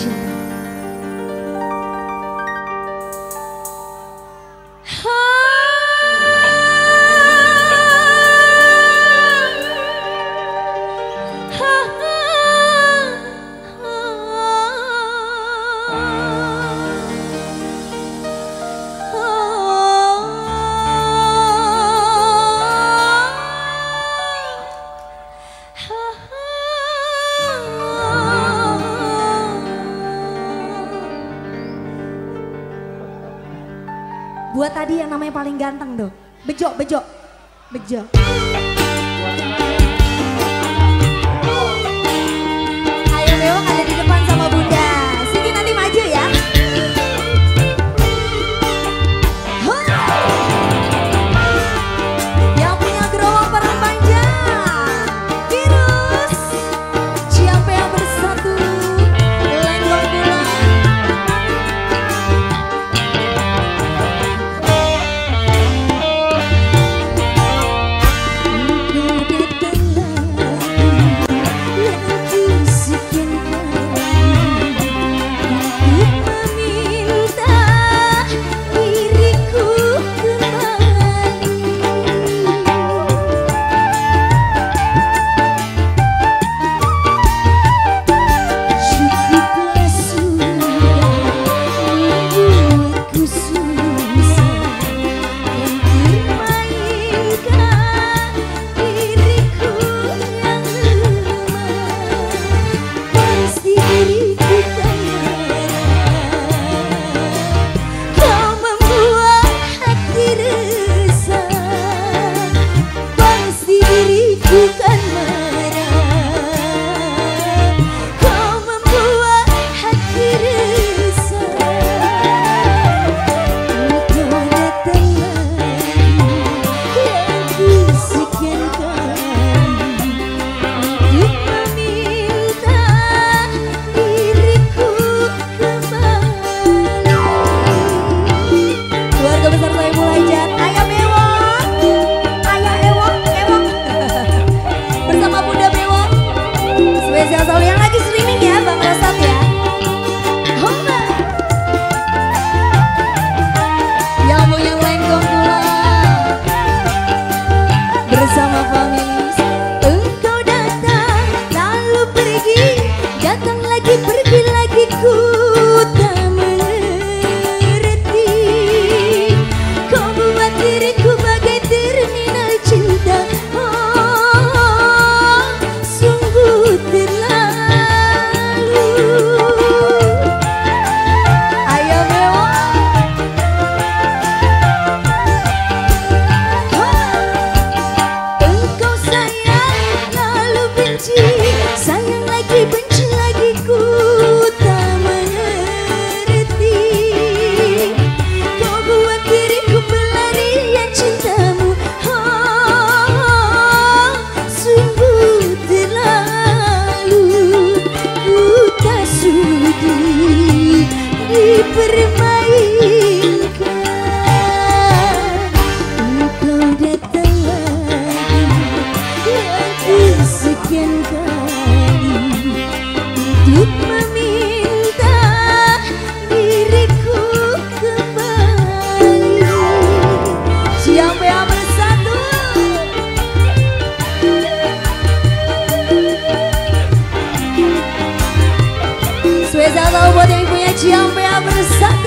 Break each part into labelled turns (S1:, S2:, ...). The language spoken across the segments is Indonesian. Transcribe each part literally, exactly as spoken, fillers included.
S1: cinta. Buat tadi yang namanya paling ganteng tuh, Bejo, Bejo, Bejo. Ayo Bewang ada di depan sama Bunda. Sini nanti maju ya. Yang punya gerobak perang panjang, virus. Siapa yang bersatu, lenggong bulan. Yang lagi streaming ya Bang Rasat ya. Homba. Yang mau yang lenggong pulang bersama Familis. Engkau datang lalu pergi, datang lagi pergi lagi, ku tak mengerti. Kau buat diriku bagai terminal cinta. Oh, sungguh terlalu. Sayang lagi benci lagi, ku tak mengerti. Kau buat diriku pelarian cintamu. Oh, sungguh terlalu. Ku tak sudi dipermainkan. Engkau datang lagi yang kesekian kali untuk meminta diriku kembali. Siapa yang bersatu? Spesial tahu buat yang punya siapa yang bersatu.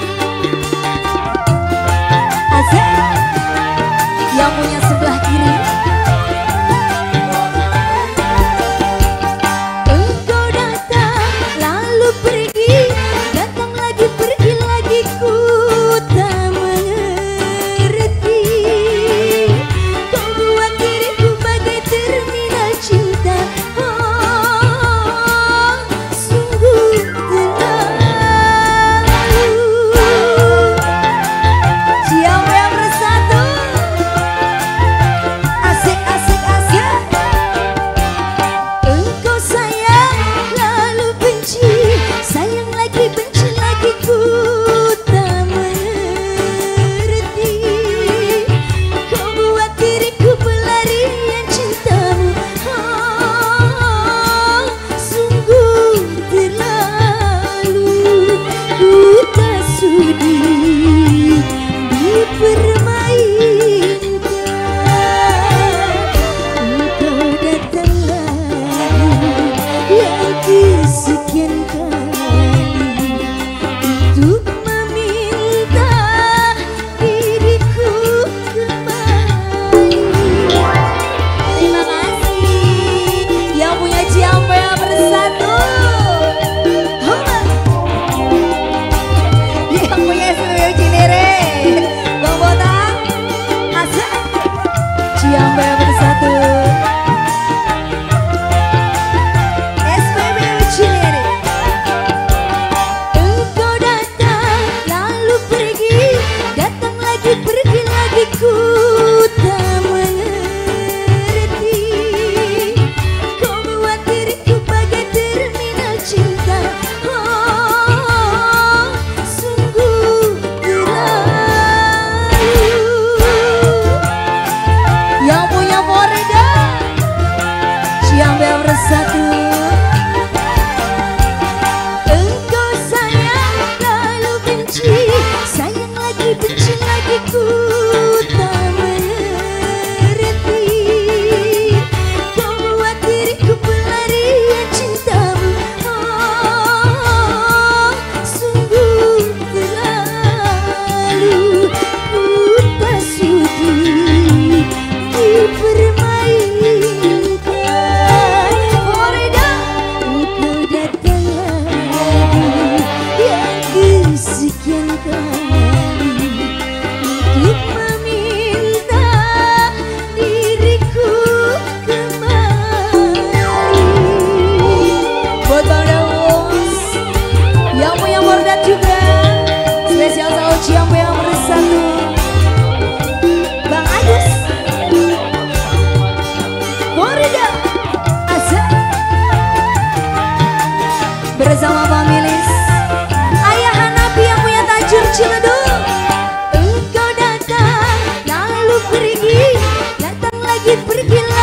S1: Asik. Yang punya sebelah kiri.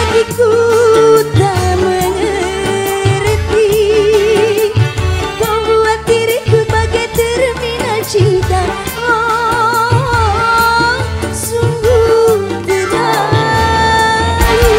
S1: lagi ku tak mengerti. Kau buat diriku bagai terminal cinta. Oh, sungguh terlalu.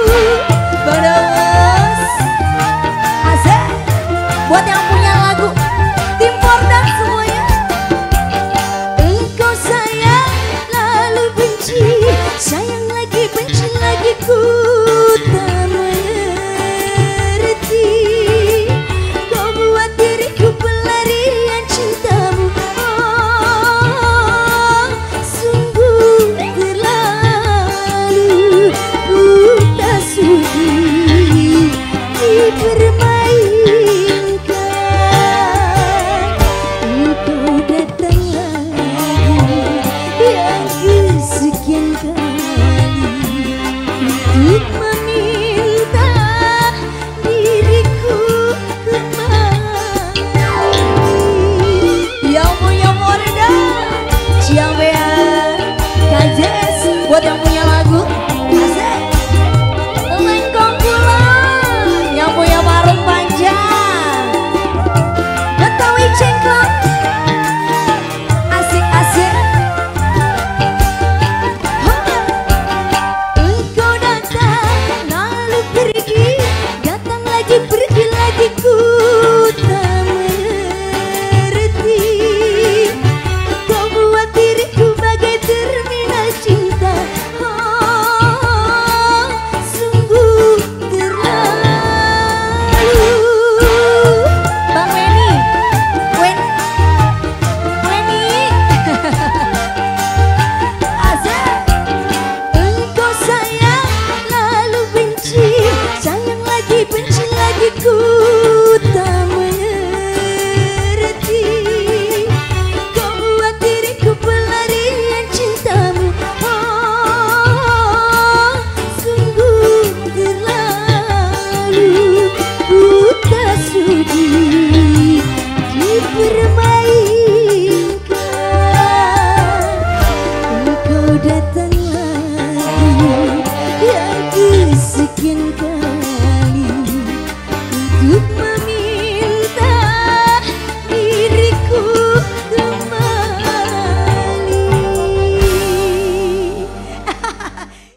S1: Bodos asik. Buat yang punya lagu Tim Pordan semuanya. Engkau sayang lalu benci, sayang lagi benci lagi ku tak mengerti. Kau buat diriku pelarian cintamu. Oh, sungguh terlalu. Ku tak sudi dipermainkan. Engkau datang lagi yang kesekian kali untuk